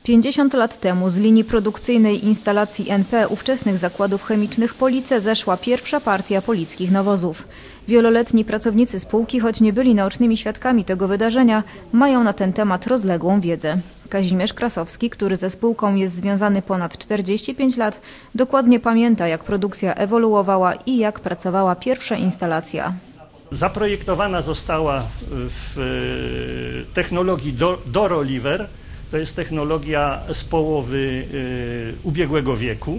50 lat temu z linii produkcyjnej instalacji NP ówczesnych zakładów chemicznych Police zeszła pierwsza partia polickich nawozów. Wieloletni pracownicy spółki, choć nie byli naocznymi świadkami tego wydarzenia, mają na ten temat rozległą wiedzę. Kazimierz Krasowski, który ze spółką jest związany ponad 45 lat, dokładnie pamięta, jak produkcja ewoluowała i jak pracowała pierwsza instalacja. Zaprojektowana została w technologii Doro-Liver. To jest technologia z połowy ubiegłego wieku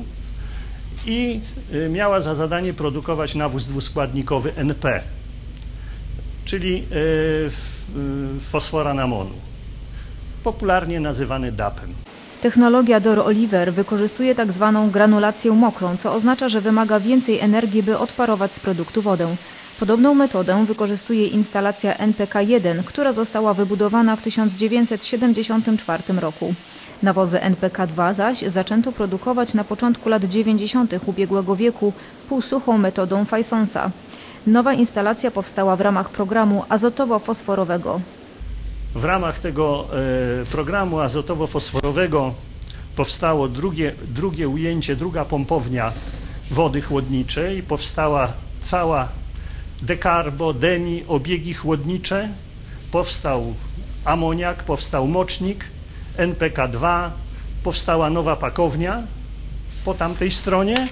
i miała za zadanie produkować nawóz dwuskładnikowy NP, czyli fosforan amonu, popularnie nazywany DAP-em. Technologia Doro-Liver wykorzystuje tak zwaną granulację mokrą, co oznacza, że wymaga więcej energii, by odparować z produktu wodę. Podobną metodę wykorzystuje instalacja NPK-1, która została wybudowana w 1974 roku. Nawozy NPK-2 zaś zaczęto produkować na początku lat 90. ubiegłego wieku półsuchą metodą Faisonsa. Nowa instalacja powstała w ramach programu azotowo-fosforowego. W ramach tego programu azotowo-fosforowego powstało drugie ujęcie, druga pompownia wody chłodniczej. Powstała cała dekarbo, demi, obiegi chłodnicze, powstał amoniak, powstał mocznik, NPK-2, powstała nowa pakownia po tamtej stronie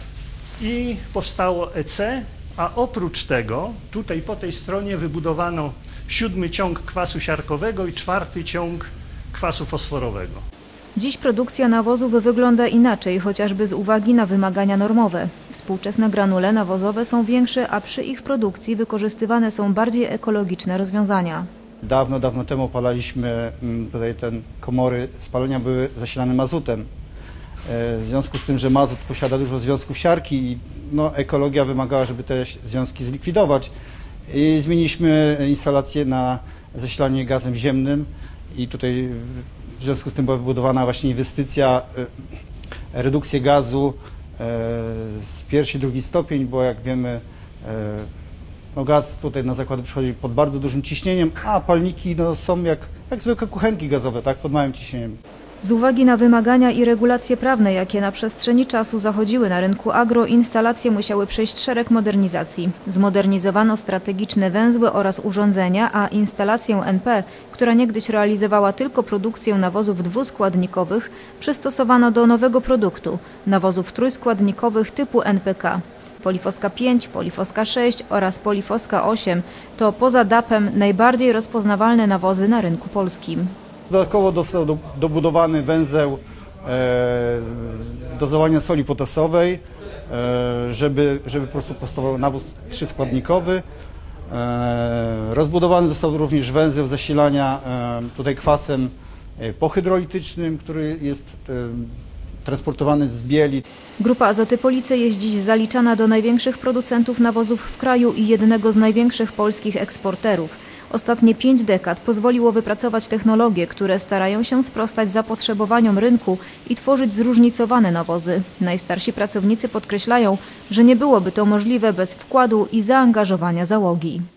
i powstało EC, a oprócz tego tutaj po tej stronie wybudowano 7. ciąg kwasu siarkowego i 4. ciąg kwasu fosforowego. Dziś produkcja nawozów wygląda inaczej, chociażby z uwagi na wymagania normowe. Współczesne granule nawozowe są większe, a przy ich produkcji wykorzystywane są bardziej ekologiczne rozwiązania. Dawno temu opalaliśmy tutaj komory spalania były zasilane mazutem. W związku z tym, że mazut posiada dużo związków siarki i ekologia wymagała, żeby te związki zlikwidować. I zmieniliśmy instalację na zasilanie gazem ziemnym i tutaj w związku z tym była wybudowana właśnie inwestycja, redukcję gazu z pierwszy i drugi stopień, bo jak wiemy gaz tutaj na zakłady przychodzi pod bardzo dużym ciśnieniem, a palniki są jak zwykłe kuchenki gazowe, tak, pod małym ciśnieniem. Z uwagi na wymagania i regulacje prawne, jakie na przestrzeni czasu zachodziły na rynku agro, instalacje musiały przejść szereg modernizacji. Zmodernizowano strategiczne węzły oraz urządzenia, a instalację NP, która niegdyś realizowała tylko produkcję nawozów dwuskładnikowych, przystosowano do nowego produktu – nawozów trójskładnikowych typu NPK. Polifoska 5, Polifoska 6 oraz Polifoska 8 to poza DAP-em najbardziej rozpoznawalne nawozy na rynku polskim. Dodatkowo został dobudowany węzeł dozowania soli potasowej, żeby po prostu powstał nawóz trzyskładnikowy. Rozbudowany został również węzeł zasilania tutaj kwasem pohydrolitycznym, który jest transportowany z Bieli. Grupa Azoty Police jest dziś zaliczana do największych producentów nawozów w kraju i jednego z największych polskich eksporterów. Ostatnie 5 dekad pozwoliło wypracować technologie, które starają się sprostać zapotrzebowaniom rynku i tworzyć zróżnicowane nawozy. Najstarsi pracownicy podkreślają, że nie byłoby to możliwe bez wkładu i zaangażowania załogi.